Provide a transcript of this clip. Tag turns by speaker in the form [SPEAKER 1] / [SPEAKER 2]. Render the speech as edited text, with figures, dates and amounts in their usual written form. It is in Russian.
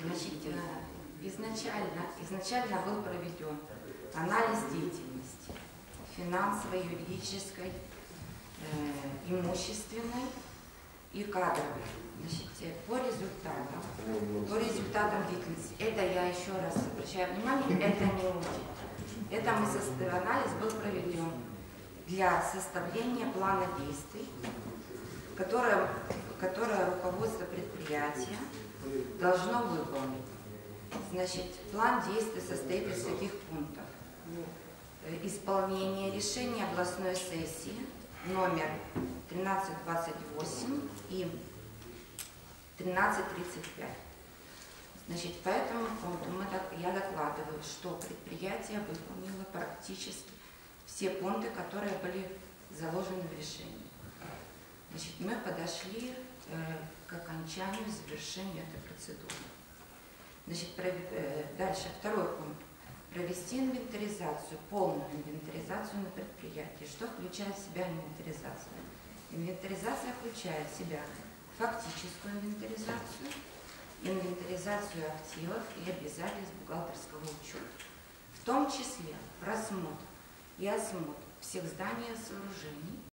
[SPEAKER 1] Значит, изначально был проведен анализ деятельности финансовой, юридической, имущественной и кадровой. Значит, по результатам деятельности, это я еще раз обращаю внимание, это не аудит. Это анализ был проведен для составления плана действий, которое руководство предприятия должно выполнить. Значит, план действий состоит из таких пунктов: исполнение решения областной сессии номер 1328 и 1335. Значит, по этому пункту я докладываю, что предприятие выполнило практически все пункты, которые были заложены в решении. Значит, мы подошли к окончанию, завершению этой процедуры. Значит, дальше второй пункт. Провести инвентаризацию, полную инвентаризацию на предприятии. Что включает в себя инвентаризация? Инвентаризация включает в себя фактическую инвентаризацию, инвентаризацию активов и обязательств бухгалтерского учета, в том числе просмотр и осмотр всех зданий и сооружений,